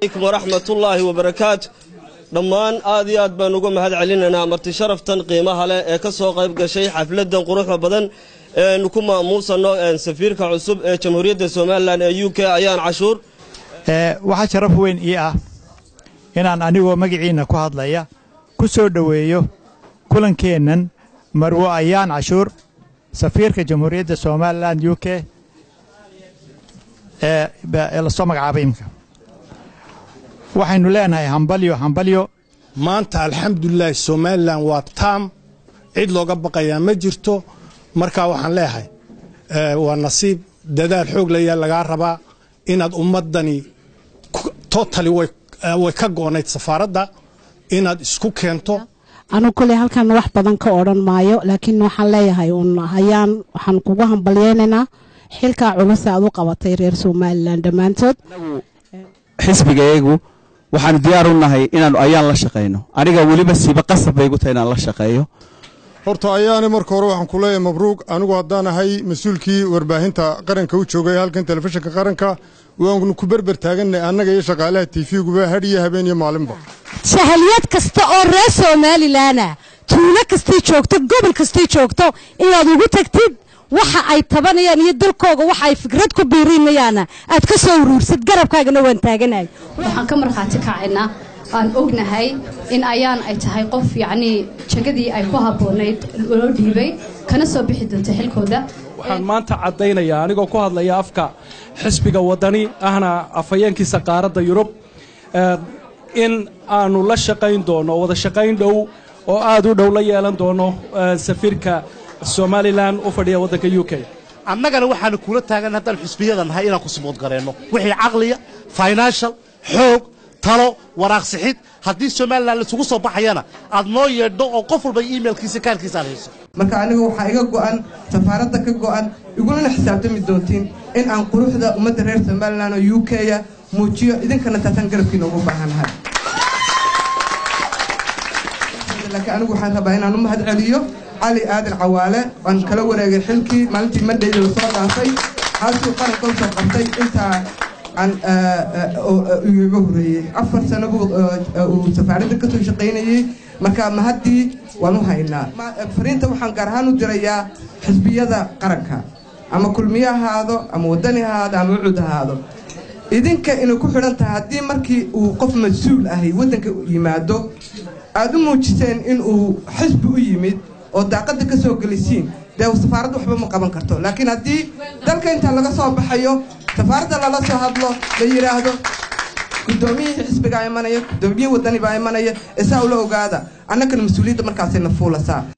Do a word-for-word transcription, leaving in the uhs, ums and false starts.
عليكم ورحمة الله وبركاته. dhammaan aad iyo aad baan uga mahad celinaynaa marti sharaftan qiimaha leh ee ka soo qayb gashay xafladan quruxda badan ee ku maamuusano safiirka cusub ee Jamhuuriyadda Soomaaliland ee U K ayaan cashuur ee waxa sharaf weyn ii ah inaan anigoo magaciina ku hadlaya ku soo dhaweeyo kulankeenan marwo ayaan cashuur safiirka Jamhuuriyadda Soomaaliland U K ee la soo magacaabay imka waxaynu leenahay hambalyo hambalyo maanta alxamdulillah Soomaaliland waa taam cid looga baqaya ma jirto marka waxaan leeyahay ee waa nasiib dadaal xoog leeyahay laga rabaa inaad ummadani totally way way ka goonayd safaaradda inaad isku keento anu kulay halkan wax badan ka oran maayo laakiin waxaan leeyahay un hayaan waxaan kugu hambalyeynaa xilka culus aad u qabatay reer Soomaaliland dhamaantood xisbigeegu waxaan diyaar u nahay inaan ayaan la shaqeyno aniga waliba siiba qasab bay igu tahay inaan la shaqeeyo horta ayaan marka hore waxaan ku leeyahay mabruuq anigu haddaan ahay mas'uulkii warbaahinta qaranka u joogay halkan telefishinka qaranka waan ku berber taaganay annaga iyo shaqaalaha T V-guba hadiya habeen iyo maalinba sahaliyad kasta oo reer Soomaaliland tuulo kasta joogto gobol kasta joogto inaad ugu tagtid waxa ay tabanayaan iyo dalkooga waxa ay fikrad ku biirinayaan aad ka soo uruursid garabkaagana waan taaganahay waxaan ka marxaati kacaynaa aan ognahay in ayaan ay tahay qof yacni jagadii ay ku haboonayd loo dhiibay kana soo bixi doonto xilkooda waxaan maanta cadaynayaa anigoo ku hadlaya afka xisbiga wadani ahna afayeenkiisa qaaradda Yurub in aanu la shaqayn doono wada shaqayn dhow oo aad u dhow la yeelan doono safiirka Somaliland u fadhiya waddanka U K annagana waxaan kula taagan haddaan xisbiyadan nahay inaan ku simood gareeno wixii aqliya financial xoog talo waraaqsixid haddii Somaliland la isugu soo baxayana aad noo yeedho oo qof walba emailkiisa kaarkiisa hayso marka aniga waxa iga go'an safaaradda ka go'an iguna xisaabtami doontiin in aan quruxda ummadda reer Somaliland oo U K ya muujiyo idinkana taasan garabkiina ugu baahanahay laakiin anigu waxaan rabaa inaan u mahad celiyo علي آدل عوالة وأن كلو وراجع حلكي مالتي مدة الوصول عصي هالشو قرن كل شيء قصي أنت عن يجوري أفر سنة وسفارة كتو شقيني مكان مهدي ونوهينا فرينت وحن كرهانو جريا حزبية ذا قرنها أما كل مياه هذا أما ودني هذا أما عود هذا إذن كأنه كحرن تهدي مركي وقف مسؤول أهي ودنك يمادو أدم وجسين إنه حزب يمد oo daaqada ka soo galisiin day safaaraddu waxba ma qaban karto laakiin hadii dalka inta laga soo baxayo safaaradda la soo hadlo la yiraahdo gudoomiyaha xisbiga ay manaya gudoomiyaha wadani baa ay manaya isaa ula ogaada annagana mas'uuliyadda markaas ay na fuulasaa